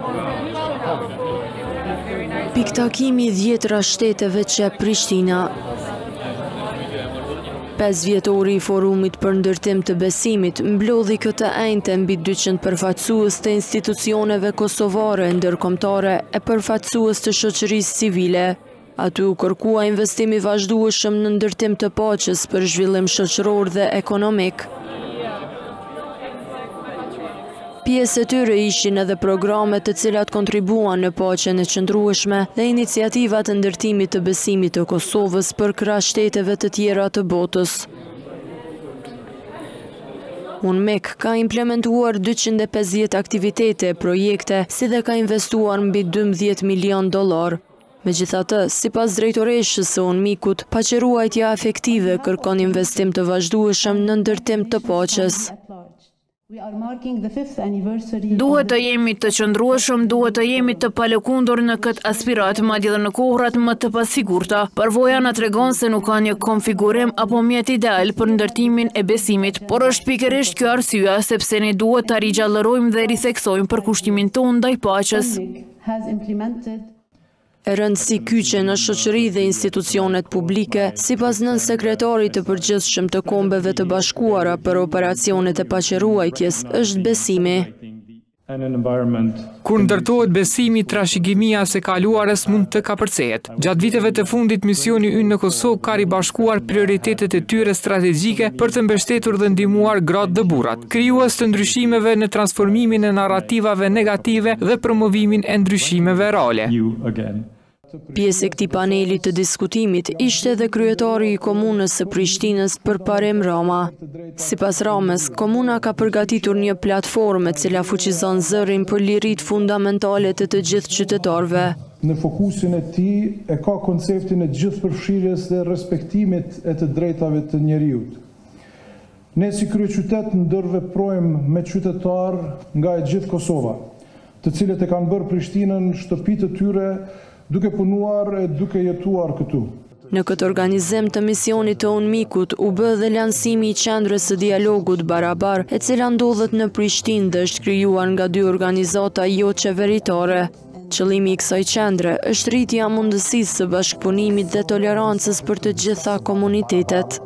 Piktakimi 10 shteteve që Prishtina. 5 vjetori I forumit për ndërtim të besimit mblodhi këtë enjte mbi 200 përfaqësues të institucioneve kosovare ndërkombëtare e përfaqësues të shoqërisë civile. Aty u kërkua investimi vazhdueshëm në ndërtim të paqes për zhvillim shoqëror dhe ekonomik. Pjesë e tyre ishin edhe programe të cilat kontribuan në paqen e qëndrueshme dhe iniciativa të ndërtimit të besimit të Kosovës për krah shteteve të tjera të botës. UNMEK ka implementuar 250 aktivitete e projekte, si dhe ka investuar mbi $12 milion. Megjithatë, sipas drejtoreshës së UNMIK-ut, paqëruajtja efektive kërkon investim të vazhdueshëm në ndërtim të paqes. Duhet të jemi të qëndrueshëm, duhet të jemi të palëkundur në këtë aspirat, madje edhe në kohrat më të pasigurta. Përvoja na tregon se nuk ka një konfigurim apo mjet ideal për ndërtimin e besimit, por është pikërisht kjo arsyeja sepse ne duhet ta rigjallërojmë dhe ritheksojmë përkushtimin tonë ndaj paqes. E rënd si kyçe në shoqëri dhe institucionet publike, sipas nënsekretarit të përgjithshëm të Kombeve të Bashkuara për operacionet e paqëruajtjes, është besimi. Kur ndërtohet besimi, trashëgimia së kaluarës mund të kapërcehet. Gjatë viteve të fundit, misioni ynë në Kosovë ka ribashkuar prioritetet e tyre strategjike për të mbështetur dhe ndihmuar gratë dhe burrat, krijues të ndryshimeve në transformimin e narrativave negative dhe promovimin e ndryshimeve reale. Pjesë e këtij paneli të diskutimit ishte edhe kryetari I komunës së Prishtinës Përparim Rama. Sipas Ramës, komuna ka përgatitur një platformë e cila fuqizon zërin për liritë fundamentale të të gjithë qytetarëve. Në fokusin e tij e ka konceptin e gjithëpërfshirjes dhe respektimit e të drejtave të njeriut. Ne si kryeqytet ndërveprojmë me qytetarë nga e gjithë Kosova, të cilët e kanë bërë Prishtinën shtëpi të tyre duke punuar e duke jetuar këtu. Në këtë organizim të misionit të UNMIK-ut u bë dhe lansimi I qendrës së dialogut barabar, e cila ndodhet në Prishtinë dhe është krijuar nga 2 organizata jo qeveritare. Qëllimi I kësaj qendre është rritja mundësisë së bashkëpunimit dhe tolerancës për të gjitha komunitetet.